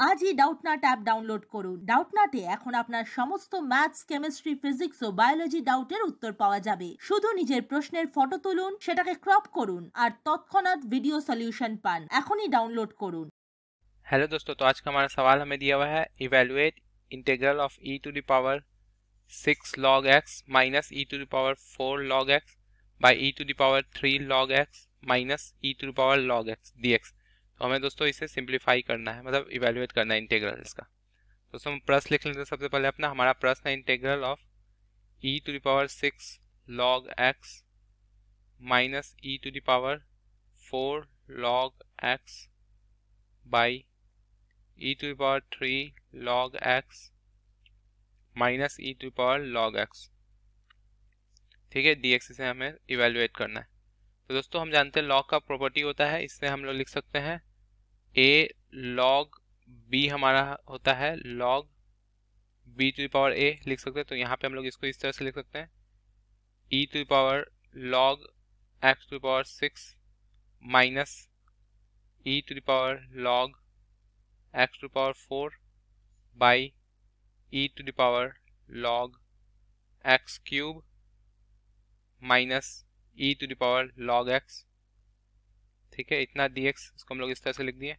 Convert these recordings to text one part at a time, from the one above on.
আজই Doubtnut app download করুন। ডাউটনাটে এখন আপনার সমস্ত ম্যাথস, কেমিস্ট্রি, ফিজিক্স ও বায়োলজি ডাউটের উত্তর পাওয়া যাবে। শুধু নিজের প্রশ্নের ফটো তুলুন, সেটাকে ক্রপ করুন আর তৎক্ষণাৎ ভিডিও সলিউशन पान। এখনই डाउनलोड করুন। हेलो दोस्तों, तो आज का हमारा सवाल हमें दिया हुआ है evaluate integral of e to the power 6 log x minus e to the power 4 log x by e to the power 3 log x minus e to the power log x dx। तो हमें दोस्तों इसे simplify करना है, मतलब evaluate करना है integral इसका। दोस्तों हम प्रश्न लिख लेते हैं। सबसे पहले अपना हमारा प्रश्न है integral of e to the power 6 log x minus e to the power 4 log x by e to the power 3 log x minus e to the power log x, ठीक है, dx से हमें इवेलुएट करना है। तो दोस्तों हम जानते हैं लॉग का प्रॉपर्टी होता है, इससे हम लोग लिख सकते हैं a log b हमारा होता है log b to the power a लिख सकते हैं। तो यहाँ पे हम लोग इसको इस तरह से लिख सकते हैं e to the power log x to the power 6 minus e to the power log x to the power 4 by e to the power log x cube minus e to the power log x, ठीक है, इतना dx। इसको हम लोग इस तरह से लिख दिए।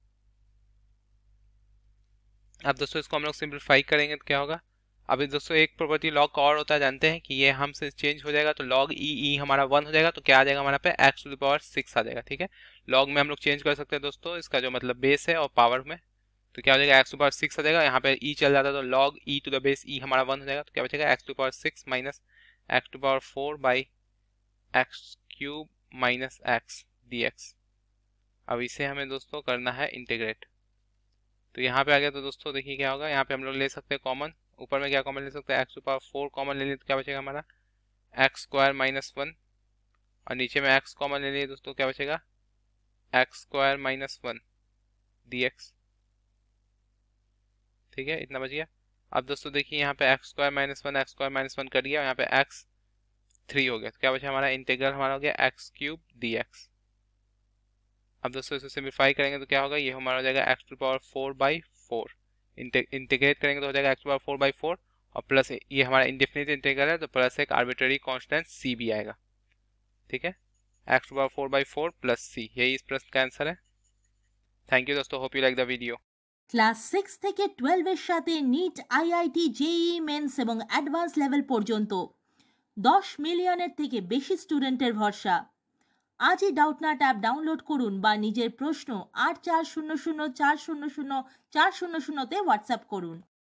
अब दोस्तों इसको हम लोग सिंप्लीफाई करेंगे तो क्या होगा। अभी दोस्तों एक प्रॉपर्टी लॉग का और होता है, जानते हैं कि ये हमसे चेंज हो जाएगा, तो log ई हमारा 1 हो जाएगा। तो क्या आ जाएगा हमारा पे x टू द पावर 6 आ जाएगा, ठीक है। लॉग में हम लोग चेंज कर सकते हैं दोस्तों, इसका जो मतलब बेस है और पावर में, तो क्या हो जाएगा x टू द पावर 6 आ जाएगा। यहाँ पे e चल जाता है तो log e to the base e हमारा 1 हो जाएगा। तो क्या बचेगा x to the power 6 minus x to the power 4 by x cube minus x dx। अब इसे हमें दोस्तों करना है इंटीग्रेट। तो यहाँ पे आ गया, तो दोस्तों देखिए क्या होगा। यहाँ पे हम लोग ले सकते हैं कॉमन, ऊपर में क्या कॉमन ले सकते हैं, x टू पावर 4 कॉमन ले लिए तो क्या बचेगा हमारा x स्क्वायर माइनस 1, और नीचे में x कॉमन ले लिए दोस्तों क्या बचेगा x स्क्वायर माइनस 1 dx, ठीक है, इतना बच गया। अब दोस्तों देखिए यहाँ पे x square minus 1 x square minus 1 कर दिया, यहाँ पे x 3 हो गया। तो क्या बचा हमारा इंटीग्रल हमारा हो गया x क्यूब dx। अब दोस्तों इसे सिंप्लीफाई करेंगे तो क्या होगा, ये हमारा हो जाएगा x to power 4 by 4। Integrate करेंगे तो हो जाएगा x टू पावर 4 बाई 4, और प्लस ये हमारा इंडेफिनिट इंटीग्रल है तो प्लस एक आर्बिट्ररी कांस्टेंट c भी आएगा, ठीक है। x to power 4 by 4 plus c, यही इस प्रश्न का आंसर है। थैंक यू दोस्तों, hope you like the video. Class 6 থেকে 12 এর সাথে নিট, আইআইটি, জেইই মেন্স এবং অ্যাডভান্স লেভেল পর্যন্ত 10 মিলিয়নের থেকে বেশি স্টুডেন্টের ভরসা। আজই ডাউটনাট অ্যাপ ডাউনলোড করুন বা নিজের প্রশ্ন 8400400400 তে হোয়াটসঅ্যাপ করুন।